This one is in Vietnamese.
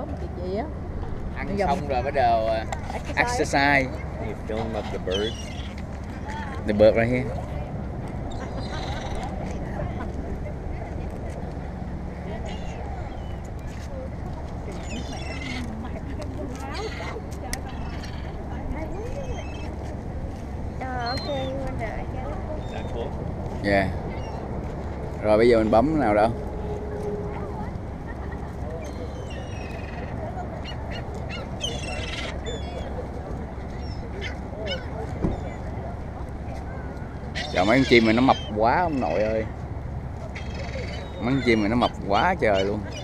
Gì á? Ăn xong rồi bắt đầu exercise. You film up the bird. The bird right here. Yeah. Rồi bây giờ mình bấm nào đâu? Trời, mấy con chim này nó mập quá ông nội ơi. Mấy con chim này nó mập quá trời luôn.